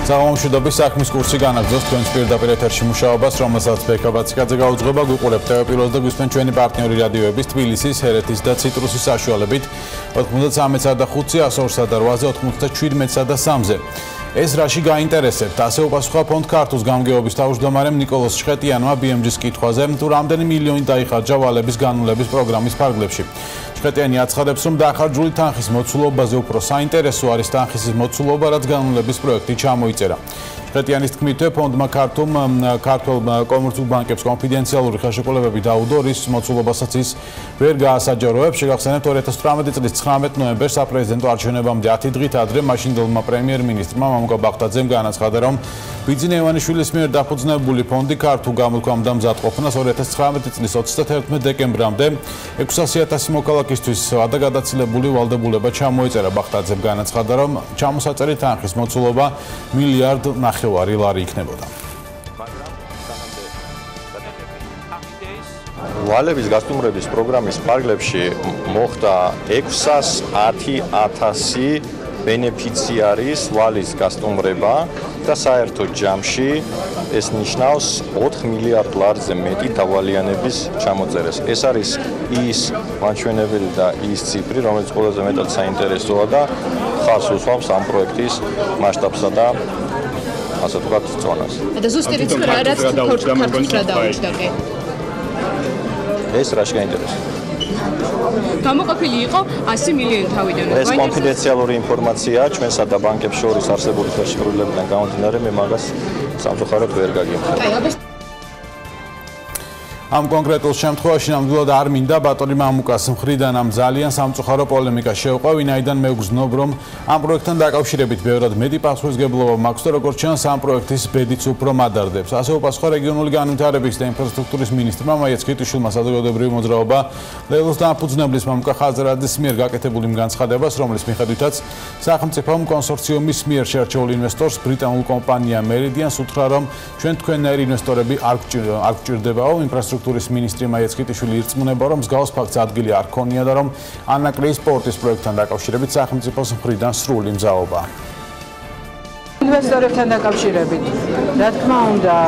Საღამომშვიდობის საქმის კურსი განაგრძობს თქვენს პირდაპირ ეთერში მუშაობას, რომელსაც ბექა ბაციკაძე გაუძღვება. გვიყურებთ ტელეპიროზე და გვისმენთ ჩვენი პარტნიორი რადიოების თბილისის, ჰერეთის და ციტრუსის საშუალებით 93-სა და 5-ზე, 102-სა და 8-ზე, 97-სა და 3-ზე. ეს რაში გაინტერესებთ? ასე უპასუხა ფონდ ქართულს გამგეობის თავმჯდომარემ ნიკოლოზ შხეტიანმა BMG-ის კითხვაზე, თუ რამდენი მილიონი დაიხარჯა ვალების განულების პროგრამის ფარგლებში. შხეტიანი აცხადებს, რომ დახარჯული თანხის მოცულობაზე უფრო საინტერესო არის თანხის მოცულობა, რაც განულების პროექტი ჩამოიწერა. შხეტიანის თქმით, ფონდმა ქართულ კომერციულ ბანკებს კონფიდენციალური ხელშეკრულებები დაუდო, რის მოცულობასაც ის ვერ გაასაჯაროებს. შეგახსენებთ, 2018 წლის 19 ნოემბერს საპრეზიდენტო არჩევნებამდე 10 დღით ადრე მაშინდელმა პრემიერ-მინისტრმა მამუკა ბახტაძემ განაცხადა, რომ ბიძინა ივანიშვილის მიერ დაფუძნებული ფონდი ქართულ გამოცემდა მზადყოფნას 2019 წლის 31 დეკემბრამდე 600,000 მოქალაქისთვის გადაგაცილებული ვალდებულება ჩამოეწერა. ბახტაძემ განაცხადა, რომ ჩამოსაწერი თანხის მოცულობა 1,5 მილიარდი ლარი იქნებოდა. ვალების გასტუმრების პროგრამის ფარგლებში მოხდა 610,000 ბენეფიციარის ვალის გასტუმრება და საერთო ჯამში ეს ნიშნავს 4 მილიარდ ლარზე მეტი დავალიანების ჩამოწერას. ეს არის ის მაჩვენებელი და ის ციფრი, რომელიც ყველაზე მეტად საინტერესოა და ხარს უსვამს ამ პროექტის მასშტაბსა და ასე ვთქვათ, წონას. და ზუსტი რიცხვი რა რაც ქართულს რა დაუჭდა კი? ეს რაში გაინტერესებს? გამოყოფილი იყო 100 მილიონი თავიდან. ეს კონფიდენციალური ინფორმაციაა ჩვენსა და ბანკებს შორის არსებული ხელშეკრულებიდან გამომდინარე, მე მაგას სამწუხაროდ ვერ გაგიმხნევ. ამ კონკრეტულ შემთხვევაში ნამდვილად არ მინდა ბატონი მამუკას მხრიდან ამ ძალიან სამწუხარო პოლემიკა შევყვა, ვინაიდან მე ვგრძნობ, რომ ამ პროექტთან დაკავშირებით ბევრად მეტი პასუხისმგებლობა მაქვს და როგორც ჩანს, ამ პროექტის ბედიც უფრო მადარდებს. ასე უპასუხა რეგიონული განვითარების და ინფრასტრუქტურის მინისტრმა მაია ცქიტიშვილმა საზოგადოებრივი მოძრაობა ლელოს დამფუძნებლის მამუკა ხაზარაძის მიერ გაკეთებული განცხადებას, რომლის მიხედვითაც სახელმწიფომ კონსორციუმის მიერ შერჩეულ ინვესტორს ბრიტანულ კომპანია Meridian-ს უთხრა, რომ ჩვენ თქვენნაირი ინვესტორები არ გჭირდებაო. ინფრასტრუქტურის მინისტრი მაია ცქიტიშვილი ირწმუნება, რომ მსგავს ფაქტს ადგილი არ ქონია და რომ ანაკრეის პორტის პროექტთან დაკავშირებით სახელმწიფოს მხრიდან სრული მზაობაა. ინვესტორებთან დაკავშირებით, რა თქმა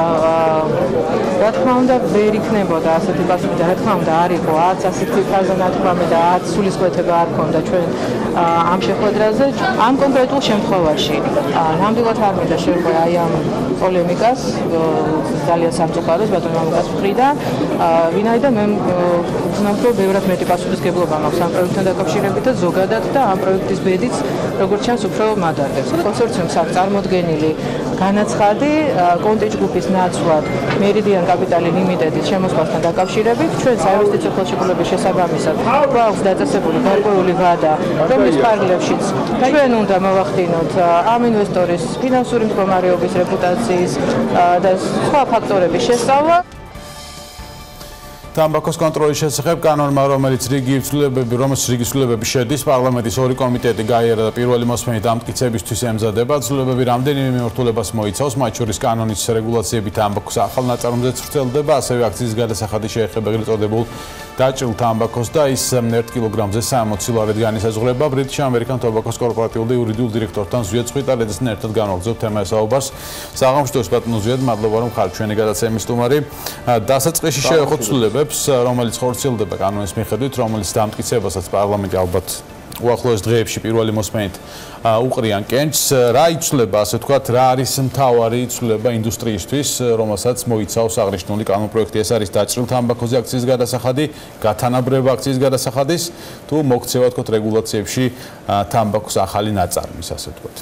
უნდა, ვერ იქნებოდა ასეთი პასუხი და რა თქმა უნდა არ იყო არც ასეთი ფაზა ნათქვამი და არც სულისკვეთება არ ქონდა ჩვენ ამ შეხვედრაზე. ამ კონკრეტულ შემთხვევაში ნამდვილად არ მინდა შევყვე აი ამ პოლემიკას ძალიან სამწუხაროს ბატონ მამუკას მხრიდან, ვინაიდან მე ვგრძნობ, რომ ბევრად მეტი პასუხისმგებლობა მაქვს ამ პროექტთან დაკავშირებით და ზოგადად და ამ პროექტის ბედიც როგორც ჩანს უფრო მადარდებს. კონსორციუმს აქვს წარმოდგენილი განაცხადი კონტეჯ ჯგუფის ნაცვლად Meridian Capital Limited-ის შემოსვლასთან დაკავშირებით. ჩვენ საინვესტიციო ხელშეკრულების შესაბამისად გვაქვს დაწესებული გარკვეული ვადა, რომლის ფარგლებშიც ჩვენ უნდა მოვახდინოთ ამ ინვესტორის ფინანსური მდგომარეობის, რეპუტაციის და სხვა ფაქტორების შესწავლა. თამბაქოს კონტროლის შესახებ კანონმა, რომელიც რიგი ცვლილებები შედის, პარლამენტის ორი კომიტეტი გაიარა და პირველი მოსმენით ამტკიცებისთვის ემზადება. ცვლილებები რამდენიმე მიმართულებას მოიცავს, მათ შორის კანონის რეგულაციები თამბაქოს ახალ ნაწარმოებზე ვრცელდება, ასევე აქციის გადასახადი შეეხება ეგრეთ წოდებულ დაჭრილ თამბაქოს და ის 1 კილოგრამზე 60 ლარით განისაზღვრება. ბრიტში ამერიკან თამბაქოს კორპორატიულ და იურიდიულ დირექტორთან ზვიად ცხვიტარაძესთან ერთად განვაგრძობთ თემა საუბარს. საღამომშვიდობის ბატონო ზვიად, მადლობა რომ ხართ ჩვენი გადაცემის სტუმარი. დასაწყისში შევეხოთ ცვლილებებს, რომელიც ხორციელდება კანონის მიხედვით, რომელიც დამტკიცებასაც პარლამენტი ალბათ უახლოეს დღეებში პირველი მოსმენით უყრიან კენჭს. რა იცვლება, ასე ვთქვათ, რა არის მთავარი ცვლილება ინდუსტრიისთვის, რომელსაც მოიცავს აღნიშნული კანონპროექტი? ეს არის დაჭრილ თამბაქოზე აქციის გადასახადი, გათანაბრება აქციის გადასახადის, თუ მოქცევა თქოთ რეგულაციებში თამბაქოს ახალი ნაწარმის, ასე ვთქვათ.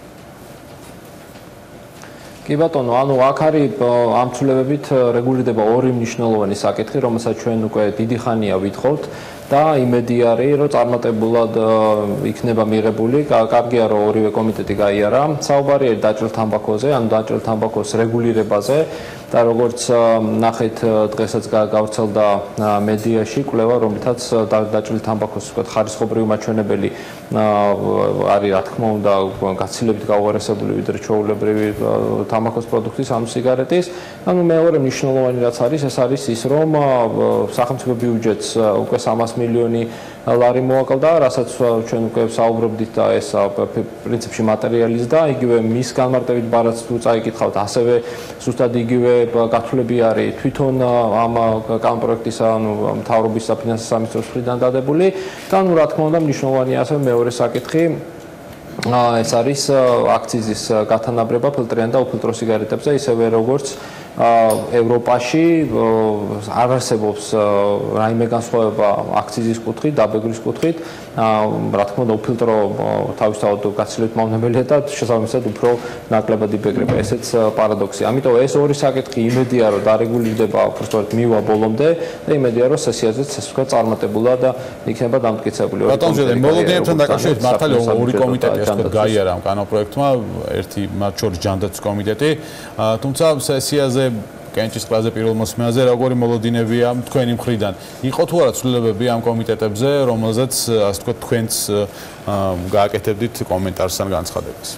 კი ბატონო, ანუ აქ არის ამ ცვლილებებით რეგულირდება ორი მნიშვნელოვანი საკითხი, რომელსაც ჩვენ უკვე დიდი ხანია ვითხოვთ და იმედი არის, რომ წარმატებულად იქნება მიღებული. კარგია, რომ ორივე კომიტეტი გაიარა. საუბარი არის დაჭრილ თამბაქოზე, ანუ დაჭრილ თამბაქოს რეგულირებაზე და როგორც ნახეთ დღესაც გავრცელდა მედიაში კვლევა, რომლითაც დაჭრილი თამბაქოს ხარისხობრივი მაჩვენებელი არის, რა თქმა უნდა, გაცილებით გაუარესებული ვიდრე ჩვეულებრივი თამბაქოს პროდუქტის, ანუ სიგარეტის. ანუ მეორე მნიშვნელოვანი რაც არის, ეს არის ის, რომ სახელმწიფო ბიუჯეტს უკვე 300 მილიონი ლარი მოაკლდა, რასაც ჩვენ უკვე საუბრობდით და ეს პრინციპში მატერიალიზდა, იგივე მის განმარტებით ბარაც თუ წაიკითხავთ, ასევე ზუსტად იგივე გათვლები არის თვითონ ამ კანონპროექტის მთავრობის საფინანსო სამინისტროს მხრიდან დადებული და ნუ რა თქმა უნდა მნიშვნელოვანია ასევე მეორე საკითხი ეს არის აქციზის გათანაბრება ფილტრიან და უფილტრო სიგარეტებზე, ისევე როგორც ევროპაში არ არსებობს რაიმე განსხვავება აქციზის კუთხით, დაბეგრის კუთხით, რა თქმა უნდა უფილტრო თავისთავად გაცილებით მავნებელია და შესაბამისად უფრო ნაკლებად იბეგრება, ესეც პარადოქსია. ამიტომ ეს ორი საკითხი იმედია რომ დარეგულირდება უბრალოდ მივა ბოლომდე და იმედია რომ სესიაზეც ესე ვთქვათ წარმატებულად და იქნება დამტკიცებული. ბატონო, მოლოდინებთან დაკავშირებით მართალია ორი კომიტეტი ასე ვთქვათ გაიარა ამ კანონპროექტმა, ერთი მათ შორის ჯანდაცვის კომიტეტი, თუმცა სესიაზე კენჭისყრაზე პირველ მოსმენაზე როგორი მოლოდინებია თქვენი მხრიდან? იყო თუ არა ცვლილებები ამ კომიტეტებზე, რომელზეც ასე ვთქვათ თქვენც გააკეთებდით კომენტარს ან განცხადებას?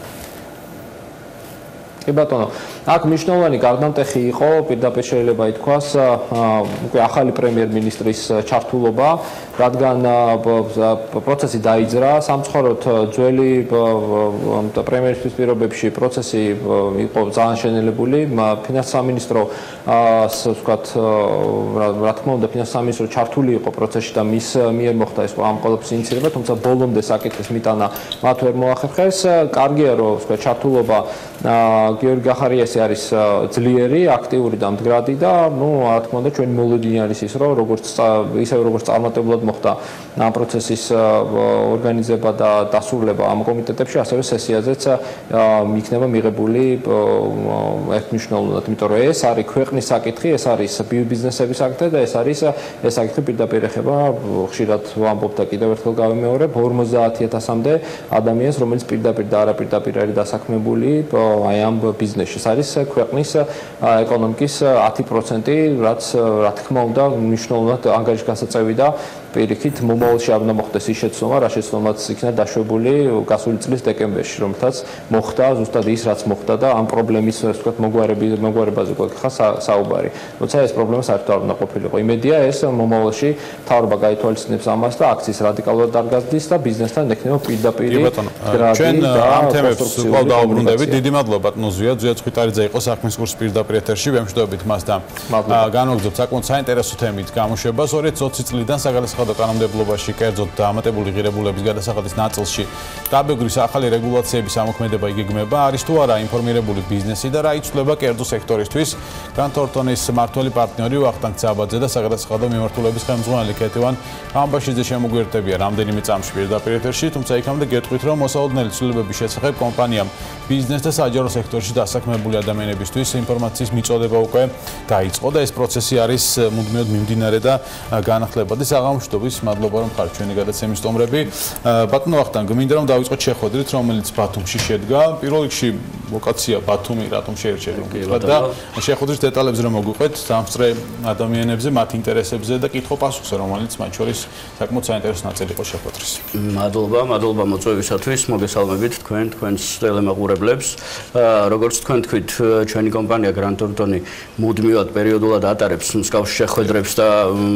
კი ბატონო, აქ მნიშვნელოვანი გარდამტეხი იყო პირდაპირ შეიძლება ითქვას უკვე ახალი პრემიერ-მინისტრის ჩართულობა, რადგან პროცესი დაიძრა, სამწუხაროდ ძველი პრემიერის პირობებში პროცესი იყო ძალიან შენელებული, ფინანსთა სამინისტრო ასე ვთქვათ, რა თქმა უნდა ფინანსთა სამინისტრო ჩართული იყო პროცესში და მის მიერ მოხდა ეს ამ ყველაფრის ინიციირება, თუმცა ბოლომდე საკითხის მიტანა მათ ვერ მოახერხეს. კარგია რომ ვთქვათ ჩართულობა გიორგი გახარიასი არის ძლიერი, აქტიური და მდგრადი და ნუ რა თქმა უნდა ჩვენი მოლოდინი არის ის რომ როგორც წარმატებულად მოხდა ამ პროცესის ორგანიზება და დასრულება ამ კომიტეტებში, ასევე სესიაზეც იქნება მიღებული ერთმნიშვნელოვნად, იმიტომ რომ ეს არის ქვეყნის საკითხი, ეს არის ბიზნესების საკითხი და ეს არის ეს საკითხი პირდაპირ ეხება ხშირად ვამბობ და კიდევ ერთხელ გავიმეორებ 50,000-მდე ადამიანს, რომელიც პირდაპირ და არაპირდაპირ არის დასაქმებული აი ამ ბიზნესში. ეს არის ქვეყნის ეკონომიკის 10%, რაც რა თქმა უნდა მნიშვნელოვნად ანგარიშ გასაწევი და პირიქით მომავალში არ უნდა მოხდეს ის შეცდომა, რა შეცდომაც იქნა დაშვებული გასული წლის დეკემბერში, რომელთაც მოხდა ზუსტად ის, რაც მოხდა და ამ პრობლემის ვთქვათ მოგვარებაზე გვექხა საუბარი. თუმცა ეს პრობლემა საერთოდ არ უნდა ყოფილიყო. იმედია ეს მომავალში მთავრობა გაითვალისწინებს ამას და აქციის რადიკალურად არ გაზრდის და ბიზნესთან ექნება პირდაპირ ჩვენ ამ თემებს უკვლავ დაუბრუნდებით. დიდი მადლობა ბატონო ზვია ცხვითარიძე იყო საქმის კურსის პირდაპირ ეთერში. ვემშვიდობებით მას და განვაგრძობთ საკმაოდ საინტერესო თემით გამოშვებას 2020 წლიდან საგადასახადო კანონმდებლობაში კერძოდ დამატებული ღირებულების გადასახადის ნაწილში დაბეგრის ახალი რეგულაციების ამოქმედება იგეგმება, არის თუ არა ინფორმირებული ბიზნესი და რა იცვლება კერძო სექტორისთვის. განთორტონის მმართველი პარტნიორი ვახტანგ ცაბაძე და საგადასახადო მიმართულების ხელმძღვანელი ქეთევან ამბაშიძე შემოგვიერთებია რამდენიმე წამში პირდაპირ ეთერში, თუმცა იქამდე გეტყვით რომ მოსაოდნელი ცვლილებების შესახებ კომპანიამ ბიზნეს და საჯარო სექტორში დასაქმებული ადამიანებისთვის ინფორმაციის მიწოდება უკვე დაიწყო და ეს პროცესი არის მუდმივად მიმდინარე და განახლებადი. საღამოშტობის მადლობა რომ ხართ ჩვენი გადაცემის სტუმრები. ბატონო ვახტანგ, მინდა რომ დავიწყოთ შეხვედრით, რომელიც ბათუმში შედგა. პირველ რიგში ლოკაცია ბათუმი, რატომ შეერჩეთ და შეხვედრის დეტალებზე რომ მოგვიყვეთ სამსწრე ადამიანებზე, მათ ინტერესებზე და კითხვა-პასუხზე, რომელიც მათ შორის საკმაოდ საინტერესო ნაწილი იყო შეხვედრის. მადლობა მოწვევისათვის, მოგესალმებით თქვენს ტელემაყურებლებს. როგორც თქვენ თქვით, ჩვენი კომპანია გრანთორტონი მუდმივად პერიოდულად ატარებს მსგავს შეხვედრებს და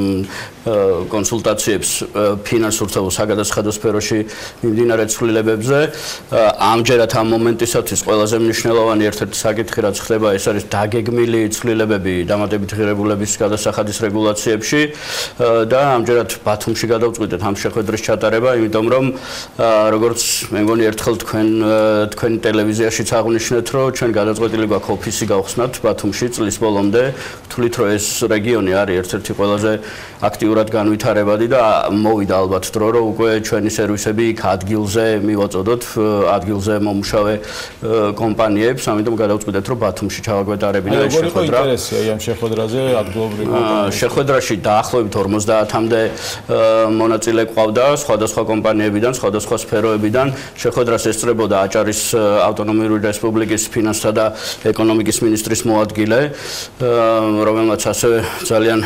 კონსულტაციებს ფინანსურ და საგადასახადო სფეროში მიმდინარე ცვლილებებზე. ამჯერად ამ მომენტისათვის ყველაზე მნიშვნელოვანი ერთ-ერთი საკითხი რაც ხდება, ეს არის დაგეგმილი ცვლილებები დამატებით ღირებულების გადასახადის რეგულაციებში და ამჯერად ბათუმში გადავწყვიტეთ ამ შეხვედრის ჩატარება, იმიტომ რომ როგორც მე მგონი ერთხელ თქვენ ტელევიზიაშიც აღნიშნეთ, რომ ჩვენ გადაწყვეტილი გვაქვს ოფისი გავხსნათ ბათუმში წლის ბოლომდე. ვთვლით, რომ ეს რეგიონი არის ერთ-ერთი ყველაზე აქტიურად განვითარებადი და მოვიდა ალბათ დრო, რომ უკვე ჩვენი სერვისები იქ ადგილზე მივაწოდოთ, ადგილზე მომუშავე კომპანიებს, ამიტომ გადავწყვიტეთ, რომ ბათუმში ჩავაგვეტარებინა ეს შეხვედრა. როგორ იყო ინტერესი ამ შეხვედრაზე ადგილობრივი კომპანიები? შეხვედრაში დაახლოებით 50-მდე მონაწილე ყავდა სხვადასხვა კომპანიებიდან, სხვადასხვა სფეროებიდან. შეხვედრას ესწრებოდა აჭარის ავტონომიური რესპუბლიკის ფინანსთა და ეკონომიკის მინისტრის მოადგილე, რომელმაც ასევე ძალიან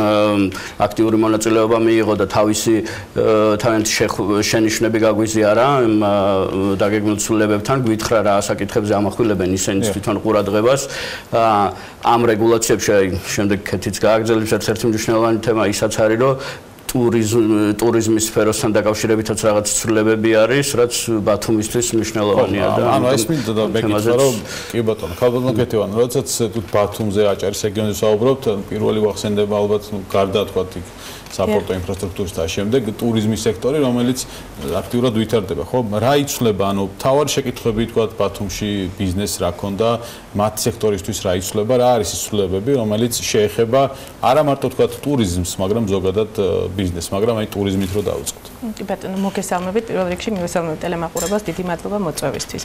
აქტიური მონაწილეობა მიიღო და თავიანთი შენიშვნები გაგვიზიარა დაგეგმილ ცვლილებებთან, გვითხრა რა საკითხებზე ამახვილებენ ისინი თვითონ ყურადღებას. ამ რეგულაციებში შემდეგ კეთიც გააგრძელებს ერთ-ერთი მნიშვნელოვანი თემა ისაც არის, რომ ტურიზმის სფეროსთან დაკავშირებითაც რაღაც ცვლილებები არის, რაც ბათუმისთვის მნიშვნელოვანია და ანუ ეს მინდა და მეკითხა რომ კი ბატონო, ქალბატონო კეთევან, როდესაც თუთ ბათუმზე აჭარის რეგიონზე საუბრობთ, პირველი ვახსენდება ალბათ გარდა თქვათ იქ საპორტო ინფრასტრუქტურის და შემდეგ ტურიზმის სექტორი, რომელიც აქტიურად ვითარდება, ხო? რა იცვლება, ანუ თავარი შეკითხვები თქვათ ბათუმში ბიზნესს რა ქონდა, მათ სექტორისთვის რა იცვლება, რა არის ის ცვლილებები, რომელიც შეეხება არა მარტო თქვათ ტურიზმს, მაგრამ ზოგადად ბიზნესს, მაგრამ აი ტურიზმით რო დავიწყოთ. კი ბატონო, მოგესალმებით, პირველ რიგში მივესალმებ ტელემაყურებელს, დიდი მადლობა მოწვევისთვის.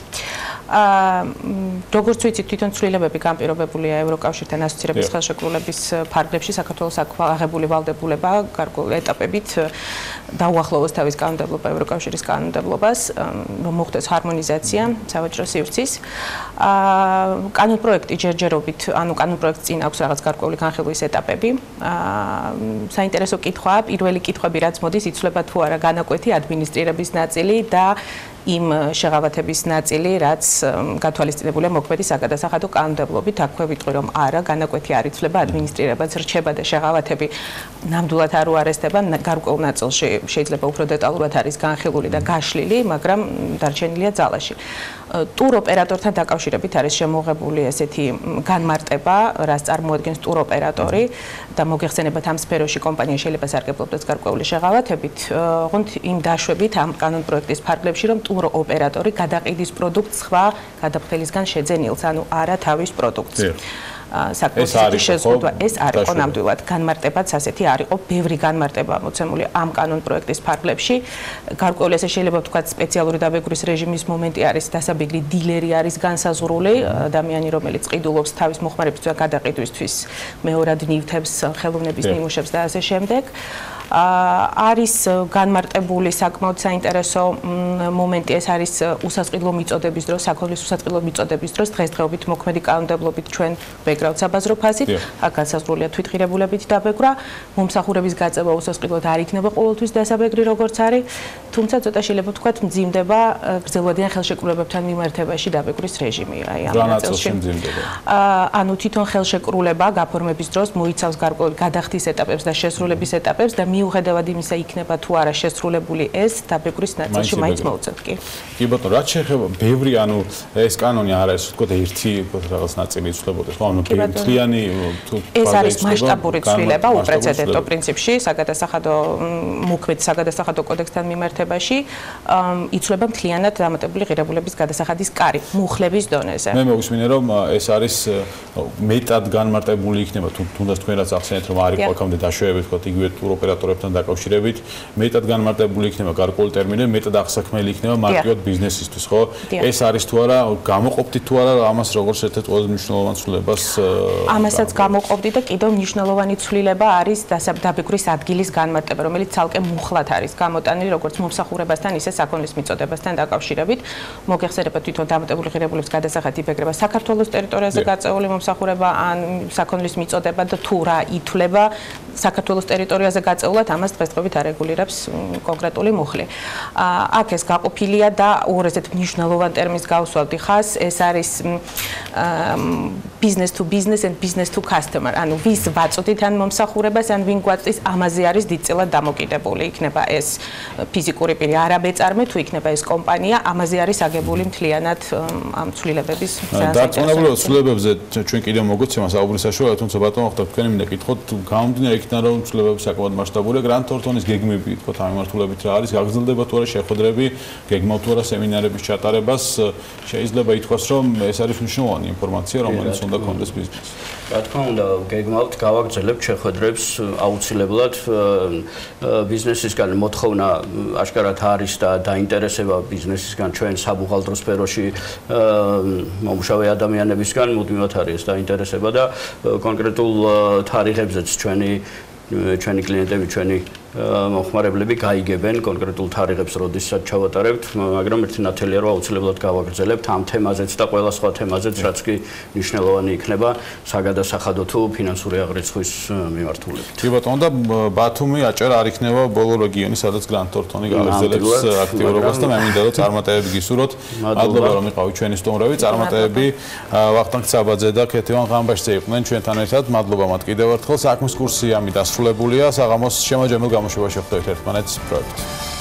როგორც ვიცით, თვითონ ცვლილებები განპირობებულია ევროკავშირთან ასოცირების ხელშეკრულების ფარგლებში, საქართველოს აღებული ვალდებულება გარკვეული ეტაპებით დაუახლოვოს თავის კანონმდებლობა ევროკავშირის კანონმდებლობას, რომ მოხდეს ჰარმონიზაცია სავაჭრო სივრცის. კანონპროექტი ჯერჯერობით, ანუ კანონპროექტს წინ აქვს რაღაც გარკვეული განხილვის ეტაპები. საინტერესო კითხვაა, პირველი კითხვები რაც მოდის, იცვლება თუ არა განაკვეთი ადმინისტრირების ნაწილი და იმ შეღავათების ნაწილი, რაც გათვალისწინებულია მოქმედი საგადასახადო კანონმდებლობით, აქვე ვიტყვი რომ არა, განაკვეთი არ იცვლება, ადმინისტრირებაც რჩება და შეღავათები ნამდვილად არ უარესდება, გარკვეულ ნაწილში შეიძლება უფრო დეტალურად არის განხილული და გაშლილი, მაგრამ დარჩენილია ძალაში. ტურ ოპერატორთან დაკავშირებით არის შემოღებული ესეთი განმარტება, რაც წარმოადგენს ტურ ოპერატორი და მოგეხსენებათ ამ სფეროში კომპანია შეიძლება სარგებლობდეს გარკვეული შეღავათებით, ოღონდ იმ დაშვებით ამ კანონპროექტის ფარგლებში, რომ ტურ ოპერატორი გადაყიდის პროდუქტს სხვა გადაფრთხილისგან შეძენილს, ანუ არა თავის პროდუქტს. საკუთარი შეზღუდვა ეს არ იყო ნამდვილად განმარტებაც ასეთი არ იყო, ბევრი განმარტება მოცემული ამ კანონპროექტის ფარგლებში. გარკვეული ესე შეიძლება ვთქვათ სპეციალური დაბეგვრის რეჟიმის მომენტი არის, დასაბეგრი დილერი არის განსაზღვრული, ადამიანი რომელიც ყიდულობს თავის მოხმარების გადაყიდვისთვის, მეორად ნივთებს, ხელოვნების ნიმუშებს და ასე შემდეგ. არის განმარტებული საკმაოდ საინტერესო მომენტი, ეს არის უსასყიდლო მიწოდების დროს, საქონლის უსასყიდლო მიწოდების დროს, დღესდღეობით მოქმედი კანონმდებლობით ჩვენ ვეგრავთ საბაზრო ფასით, აქ განსაზღვრულია თვითღირებულებით დაბეგრვა, მომსახურების გაწევა უსასყიდლოდ არ იქნება ყოველთვის დასაბეგრი როგორც არის, თუმცა ცოტა შეიძლება ვთქვათ მძიმდება გრძელვადიან ხელშეკრულებებთან მიმართებაში დაბეგრის რეჟიმი, აი ამ ნაწილში. ანუ თვითონ ხელშეკრულება გაფორმების დროს მოიცავს გარკვეული გადახდის ეტაპებს და შესრულების ეტაპებს და მიუხედავად იმისა იქნება თუ არა შესრულებული ეს დაბეგრის ნაწილში მაინც მოუწევთ კი. კი ბატონო, რაც შეეხება ბევრი, ანუ ეს კანონი არ არის თქო ერთი რაღაც ნაწილი იცვლებოდეს, ხო, ანუ ბევრთლიანი თუ ეს არის მასშტაბური ცვლილება უპრეცედენტო პრინციპში საგადასახადო მოქმედ საგადასახადო კოდექსთან მიმართებაში იცვლება მთლიანად დამატებული ღირებულების გადასახადის კარი მუხლების დონეზე. მე მოგისმინე რომ ეს არის მეტად განმარტებული იქნება თუნდაც თქვენ რაც ახსენეთ რომ არ იყო აქამდე დაშვებები თქო იგივე ტურ ოპერატორებთან დაკავშირებით, მეტად განმარტებული იქნება გარკვეული ტერმინები, მეტად აღსაქმელი იქნება მარტივად ბიზნესისთვის, ხო? ეს არის თუ არა გამოყოფდით თუ არა ამას როგორც ერთ-ერთ ყველაზე მნიშვნელოვან ცვლილებას ამასაც გამოყოფდი და კიდევ მნიშვნელოვანი ცვლილება არის დაბეგრის ადგილის განმარტება, რომელიც ცალკე მუხლად არის გამოტანილი როგორც მომსახურებასთან, ისე საქონლის მიწოდებასთან დაკავშირებით. მოგეხსენებათ თვითონ დამატებული ღირებულების გადასახადი იბეგრება საქართველოს ტერიტორიაზე გაწეული მომსახურება ან საქონლის მიწოდება და თუ რა ითვლება საქართველოს ტერიტორიაზე გაწეულად, ამას დღესდღეობით არეგულირებს კონკრეტული მუხლი. აქ ეს გაყოფილია და უორესეთ მნიშვნელოვან ტერმინს გავსვავდი ხას, ეს არის business to business and business to customer. ანუ ვის ვაწოდით ან მომსახურებას, ან ვინ გვაწვის, ამაზე არის დიდწილად დამოკიდებული. იქნება ეს ფიზიკური პირი, არაბეწარმე, თუ იქნება ეს კომპანია, ამაზე არის აგებული მთლიანად ამ ცვლილებების დარწმუნებულობა ცვლილებებზე ჩვენ კიდევ მოგოცემა საუბრის საშუალებით, თუმცა ბატონო ხარ თქვენი მინდა კითხოთ, გამომდინარე იქიდან რომ ცვლილებები საკმაოდ მასშტაბურია, Grant Thornton-ის გეგმები თქო ამ მიმართულებით რა არის, გაგრძელდება თუ არა შეხვედრები, გეგმავთ თუ არა სემინარების ჩატარებას, შეიძლება ითქვას რომ ეს არის მნიშვნელოვანი ინფორმაცია, რომელიც უნდა კონდეს ბიზნესს. რა თქმა უნდა, გეგმავთ გავაგრძელებთ შეხვედრებს აუცილებლად ბიზნესისგან მოთხოვნა აშკარად არის და დაინტერესება ბიზნესისგან ჩვენ საბუღალტრო სფეროში მომუშავე ადამიანებისგან მუდმივად არის დაინტერესება და კონკრეტულ თარიღებზეც ჩვენი კლიენტები, ჩვენი მოხმარებლები გაიგებენ კონკრეტულ თარიღებს, როდესაც ჩავატარებთ, მაგრამ ერთი ნათელია რომ აუცილებლად გავაგრძელებთ ამ თემაზეც და ყველა სხვა თემაზეც, რაც კი მნიშვნელოვანი იქნება საგადასახადო თუ ფინანსური აღრიცხვის მიმართულებით. კი ბატონო, და ბათუმი აჭარა არ იქნება ბოლო რეგიონი, სადაც Grant Thornton-ი გააგრძელებს აქტიურობას და მე მინდა რომ წარმატებები გისურვოთ. მადლობა რომ იყავით ჩვენი სტუმრები, წარმატებები ვახტანგ ცაბაძე და ქეთევან ღამბაშიძე იყვნენ ჩვენთან ერთად. მადლობა მათ კიდევ ერთხელ. საქმის კურსი ამით დასრულებულია. საღამოს შემაჯამილ გამოშვებაში ხვდებით ერთმანეთს პროექტს.